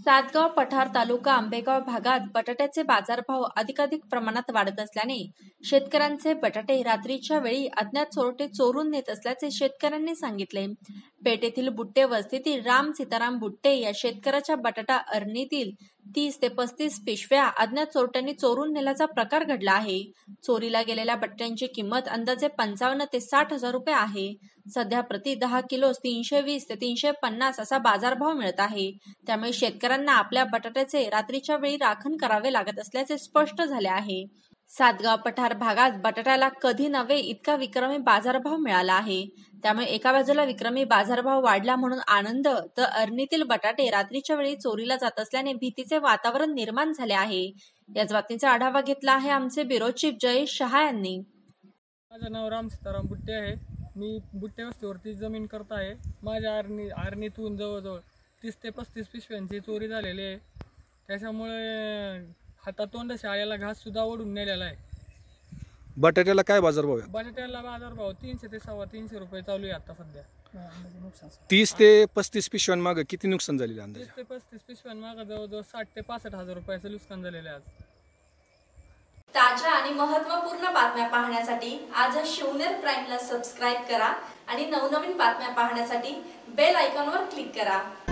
सातगाव पठार तालुका आंबेगाव भागात बटाट्याचे बाजारभाव अधिकाधिक प्रमाणात वाढत असल्याने शेतकऱ्यांचे बटाटे रात्रीच्या वेळी अज्ञात चोरटे चोरून नेत असल्याचे शेतकऱ्यांनी सांगितले। पेठेतील बुट्टे वस्तीतील राम सीताराम बुट्टे या शेतकऱ्याच्या बटाटा अरणीतील 30 ते 35 पिशव्या अज्ञात चोरट्यांनी चोरून नेल्याचा प्रकार घडला आहे। चोरीला गेलेल्या बटाट्यांची किंमत अंदाजे 55 ते 60 हजार रुपये आहे। सध्या प्रति 10 किलोस 320 ते 350 असा बाजारभाव मिळत आहे। त्यामुळे शेतकऱ्यांना आपल्या बटाट्याचे रात्रीच्या वेळी राखण करावे लागत असल्याचे स्पष्ट झाले आहे। सातगाव पठार भागात बटाट्याला कधी नव्हे इतका विक्रमी बाजारभाव मिळाला आहे। त्यामुळे एका बाजूला विक्रमी बाजारभाव वाढला म्हणून आनंद, तर अरणीतील बटाटे रात्रीच्या वेळी चोरीला जात असल्याने भीतीचे वातावरण निर्माण झाले आहे। याच बातमीचा आढावा घेतला आहे आमचे ब्युरो चीफ जयेश शहा यांनी। माझं नाव राम सीताराम बुट्टे आहे। मी बुट्टे वस्तीवरती जमीन करत आहे। माझ्या आरणीतून जवळजवळ 30 ते 35 पिशव्यांची चोरी झालेली आहे। त्याच्यामुळे हातातोंड शाळेला घास सुद्धा ओढून नेलेला आहे। बटाट्याला काय बाजारभाव आहे? बटाट्याला बाजारभाव 300 ते 350 रुपये चालू आहे आता सध्या। 30 ते 35 पिशव्यांमागे किती नुकसान झालेले अंदाजे? 30 ते 35 पिशव्यांमागे जवळजवळ 60 ते 65 हजार रुपयाचं नुकसान झालेलं आहे आज। ताज्या आणि महत्त्वपूर्ण बातम्या पाहण्यासाठी आजच शिवनेर प्राईमला सबस्क्राईब करा आणि नवनवीन बातम्या पाहण्यासाठी बेल आयकॉनवर क्लिक करा।